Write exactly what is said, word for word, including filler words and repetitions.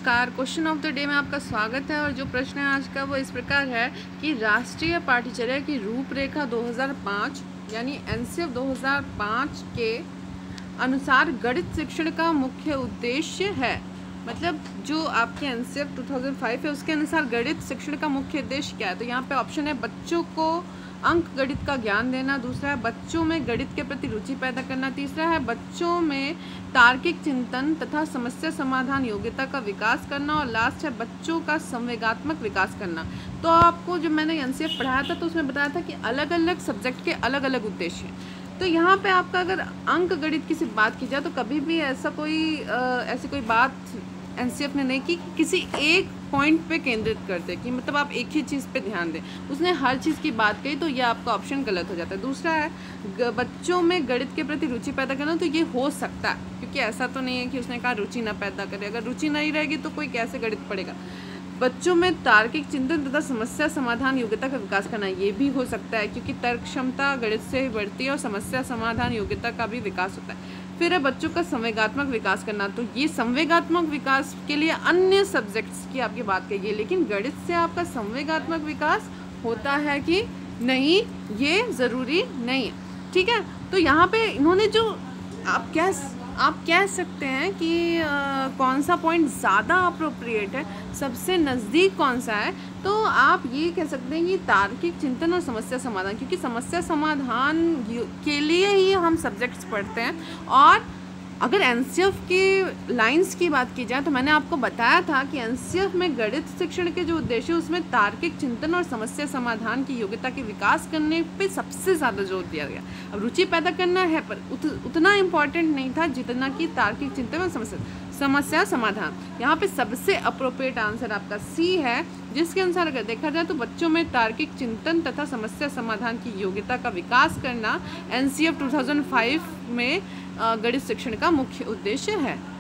नमस्कार। Question of the day में आपका स्वागत है और जो प्रश्न है आज का वो इस प्रकार है कि राष्ट्रीय पाठ्यचर्या की रूपरेखा दो हज़ार पाँच यानी एनसीएफ दो हज़ार पाँच के अनुसार गणित शिक्षण का मुख्य उद्देश्य है। मतलब जो आपके एनसीएफ दो हज़ार पाँच है उसके अनुसार गणित शिक्षण का मुख्य उद्देश्य क्या है। तो यहाँ पे ऑप्शन है बच्चों को अंक गणित का ज्ञान देना, दूसरा है बच्चों में गणित के प्रति रुचि पैदा करना, तीसरा है बच्चों में तार्किक चिंतन तथा समस्या समाधान योग्यता का विकास करना और लास्ट है बच्चों का संवेगात्मक विकास करना। तो आपको जब मैंने एनसीएफ पढ़ाया था तो उसमें बताया था कि अलग अलग सब्जेक्ट के अलग अलग उद्देश्य हैं। तो यहाँ पे आपका अगर अंक गणित की सिर्फ बात की जाए तो कभी भी ऐसा कोई आ, ऐसी कोई बात एनसीएफ ने नहीं की कि किसी एक पॉइंट पे केंद्रित करते कि मतलब आप एक ही चीज़ पे ध्यान दें। उसने हर चीज़ की बात कही तो ये आपका ऑप्शन गलत हो जाता है। दूसरा है बच्चों में गणित के प्रति रुचि पैदा करना, तो ये हो सकता है क्योंकि ऐसा तो नहीं है कि उसने कहा रुचि ना पैदा करे। अगर रुचि नहीं रहेगी तो कोई कैसे गणित पढ़ेगा। बच्चों में तार्किक चिंतन तथा समस्या समाधान योग्यता का विकास करना, ये भी हो सकता है क्योंकि तर्क क्षमता गणित से बढ़ती है और समस्या समाधान योग्यता का भी विकास होता है। फिर है बच्चों का संवेगात्मक विकास करना, तो ये संवेगात्मक विकास के लिए अन्य सब्जेक्ट्स की आपकी बात कही, लेकिन गणित से आपका संवेगात्मक विकास होता है कि नहीं ये ज़रूरी नहीं है। ठीक है, तो यहाँ पे इन्होंने जो आप कह आप कह सकते हैं कि आ, कौन सा पॉइंट ज़्यादा अप्रोप्रिएट है, सबसे नज़दीक कौन सा है, तो आप ये कह सकते हैं कि तार्किक चिंतन और समस्या समाधान, क्योंकि समस्या समाधान के लिए ही हम सब्जेक्ट्स पढ़ते हैं। और अगर एनसीएफ की लाइंस की बात की जाए तो मैंने आपको बताया था कि एनसीएफ में गणित शिक्षण के जो उद्देश्य है उसमें तार्किक चिंतन और समस्या समाधान की योग्यता के विकास करने पे सबसे ज़्यादा जोर दिया गया। अब रुचि पैदा करना है पर उत, उतना इम्पॉर्टेंट नहीं था जितना कि तार्किक चिंतन और समस्या समस्या समाधान। यहाँ पे सबसे अप्रोप्रिएट आंसर आपका सी है, जिसके अनुसार अगर देखा जाए तो बच्चों में तार्किक चिंतन तथा समस्या समाधान की योग्यता का विकास करना एनसीएफ दो हज़ार पाँच में गणित शिक्षण का मुख्य उद्देश्य है।